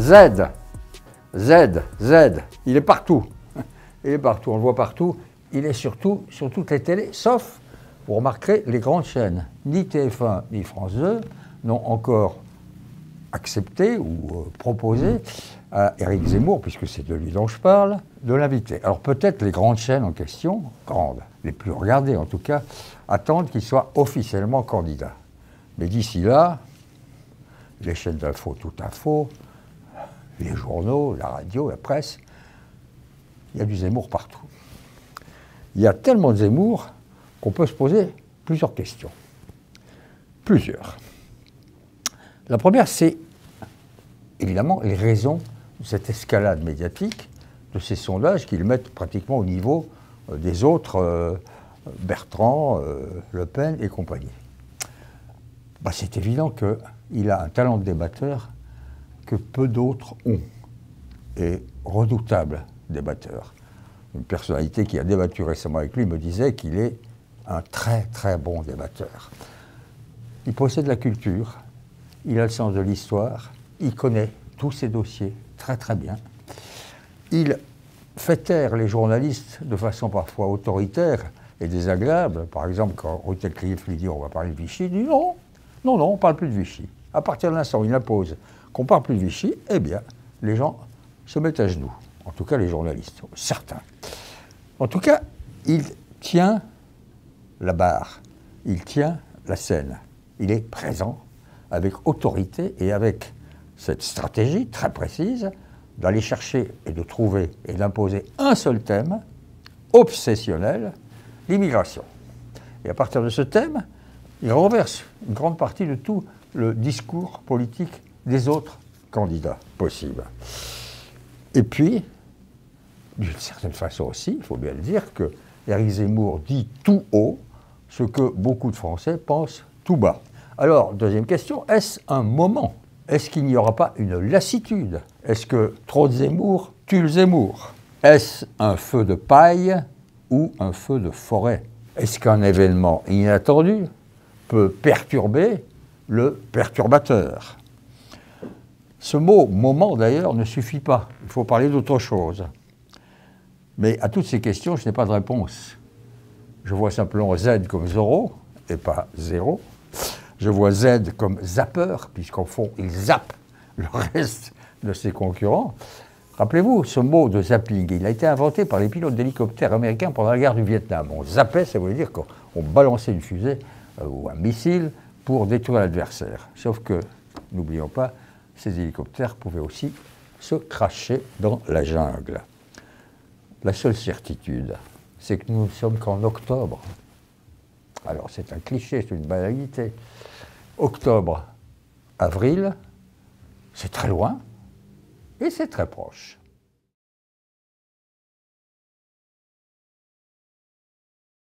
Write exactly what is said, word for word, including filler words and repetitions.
Z. Z, Z, il est partout. Il est partout, on le voit partout. Il est surtout sur toutes les télés, sauf, vous remarquerez, les grandes chaînes. Ni T F un ni France deux n'ont encore accepté ou euh, proposé à Éric Zemmour, puisque c'est de lui dont je parle, de l'inviter. Alors peut-être les grandes chaînes en question, grandes, les plus regardées en tout cas, attendent qu'il soit officiellement candidat. Mais d'ici là, les chaînes d'info, tout info, les journaux, la radio, la presse, il y a du Zemmour partout. Il y a tellement de Zemmour qu'on peut se poser plusieurs questions. Plusieurs. La première, c'est évidemment les raisons de cette escalade médiatique, de ces sondages qui le mettent pratiquement au niveau euh, des autres, euh, Bertrand, euh, Le Pen et compagnie. Bah, c'est évident qu'il a un talent de débatteur que peu d'autres ont, et redoutable débatteur. Une personnalité qui a débattu récemment avec lui me disait qu'il est un très très bon débatteur. Il possède la culture, il a le sens de l'histoire, il connaît tous ses dossiers très très bien. Il fait taire les journalistes de façon parfois autoritaire et désagréable. Par exemple, quand Rutel Krief lui dit « on va parler de Vichy », il dit « non, non, non, on ne parle plus de Vichy ». À partir de l'instant où il impose qu'on ne parle plus de Vichy, eh bien, les gens se mettent à genoux. En tout cas, les journalistes, certains. En tout cas, il tient la barre, il tient la scène. Il est présent avec autorité et avec cette stratégie très précise d'aller chercher et de trouver et d'imposer un seul thème, obsessionnel, l'immigration. Et à partir de ce thème, il renverse une grande partie de tout le discours politique des autres candidats possibles. Et puis, d'une certaine façon aussi, il faut bien le dire, que Éric Zemmour dit tout haut ce que beaucoup de Français pensent tout bas. Alors, deuxième question, est-ce un moment? Est-ce qu'il n'y aura pas une lassitude? Est-ce que trop de Zemmour tue le Zemmour? Est-ce un feu de paille ou un feu de forêt? Est-ce qu'un événement inattendu peut perturber le perturbateur? Ce mot « moment » d'ailleurs ne suffit pas, il faut parler d'autre chose. Mais à toutes ces questions, je n'ai pas de réponse. Je vois simplement Z comme Zorro, et pas zéro. Je vois Z comme zapper, puisqu'en fond, il zappe le reste de ses concurrents. Rappelez-vous, ce mot de zapping, il a été inventé par les pilotes d'hélicoptères américains pendant la guerre du Vietnam. On zappait, ça voulait dire qu'on balançait une fusée euh, ou un missile pour détruire l'adversaire. Sauf que, n'oublions pas, ces hélicoptères pouvaient aussi se cracher dans la jungle. La seule certitude, c'est que nous ne sommes qu'en octobre. Alors c'est un cliché, c'est une banalité. Octobre, avril, c'est très loin et c'est très proche.